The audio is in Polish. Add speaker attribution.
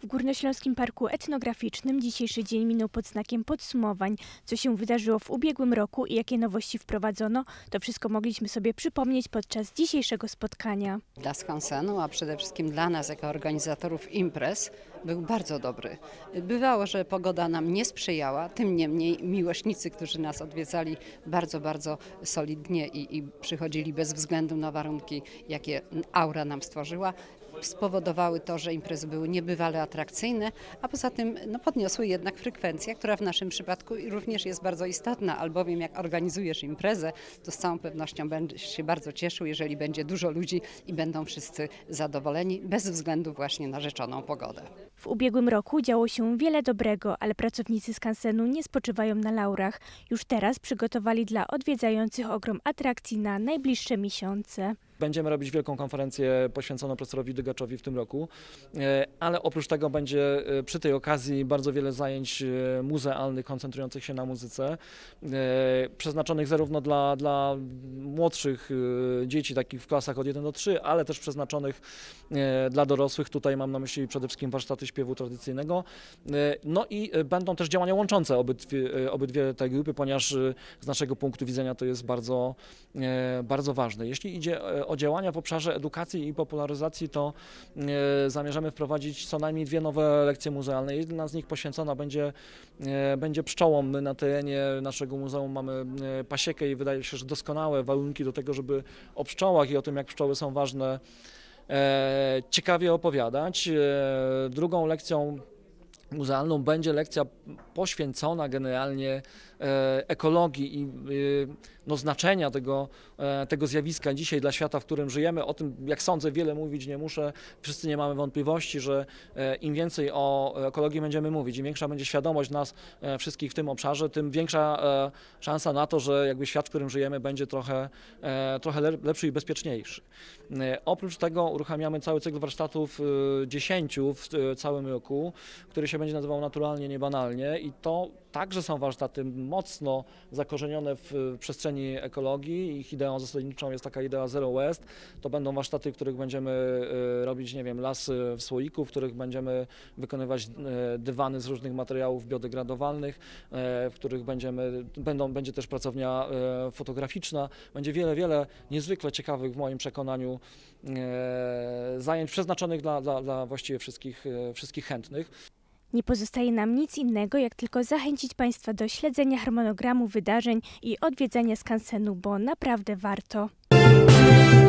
Speaker 1: W Górnośląskim Parku Etnograficznym dzisiejszy dzień minął pod znakiem podsumowań. Co się wydarzyło w ubiegłym roku i jakie nowości wprowadzono, to wszystko mogliśmy sobie przypomnieć podczas dzisiejszego spotkania.
Speaker 2: Dla skansenu, a przede wszystkim dla nas jako organizatorów imprez był bardzo dobry. Bywało, że pogoda nam nie sprzyjała, tym niemniej miłośnicy, którzy nas odwiedzali bardzo solidnie i przychodzili bez względu na warunki, jakie aura nam stworzyła, spowodowały to, że imprezy były niebywale atrakcyjne, a poza tym podniosły jednak frekwencję, która w naszym przypadku również jest bardzo istotna, albowiem jak organizujesz imprezę, to z całą pewnością będziesz się bardzo cieszył, jeżeli będzie dużo ludzi i będą wszyscy zadowoleni, bez względu właśnie na rzeczoną pogodę.
Speaker 1: W ubiegłym roku działo się wiele dobrego, ale pracownicy skansenu nie spoczywają na laurach. Już teraz przygotowali dla odwiedzających ogrom atrakcji na najbliższe miesiące.
Speaker 3: Będziemy robić wielką konferencję poświęconą profesorowi Dygaczowi w tym roku, ale oprócz tego będzie przy tej okazji bardzo wiele zajęć muzealnych koncentrujących się na muzyce, przeznaczonych zarówno dla młodszych dzieci, takich w klasach od 1 do 3, ale też przeznaczonych dla dorosłych. Tutaj mam na myśli przede wszystkim warsztaty śpiewu tradycyjnego. No i będą też działania łączące obydwie te grupy, ponieważ z naszego punktu widzenia to jest bardzo ważne. Jeśli idzie o działania w obszarze edukacji i popularyzacji, to zamierzamy wprowadzić co najmniej 2 nowe lekcje muzealne. Jedna z nich poświęcona będzie pszczołom. My na terenie naszego muzeum mamy pasiekę i wydaje się, że doskonałe warunki do tego, żeby o pszczołach i o tym, jak pszczoły są ważne, ciekawie opowiadać. Drugą lekcją muzealną będzie lekcja poświęcona generalnie ekologii i znaczenia tego zjawiska dzisiaj dla świata, w którym żyjemy. O tym, jak sądzę, wiele mówić nie muszę. Wszyscy nie mamy wątpliwości, że im więcej o ekologii będziemy mówić, im większa będzie świadomość nas wszystkich w tym obszarze, tym większa szansa na to, że jakby świat, w którym żyjemy, będzie trochę lepszy i bezpieczniejszy. Oprócz tego uruchamiamy cały cykl warsztatów 10 w całym roku, który się będzie nazywał Naturalnie, Niebanalnie, i to także są warsztaty mocno zakorzenione w przestrzeni ekologii. Ich ideą zasadniczą jest taka idea Zero Waste. To będą warsztaty, w których będziemy robić, nie wiem, las w słoiku, w których będziemy wykonywać dywany z różnych materiałów biodegradowalnych, w których będzie też pracownia fotograficzna. Będzie wiele niezwykle ciekawych, w moim przekonaniu, zajęć przeznaczonych dla właściwie wszystkich chętnych.
Speaker 1: Nie pozostaje nam nic innego, jak tylko zachęcić Państwa do śledzenia harmonogramu wydarzeń i odwiedzania skansenu, bo naprawdę warto.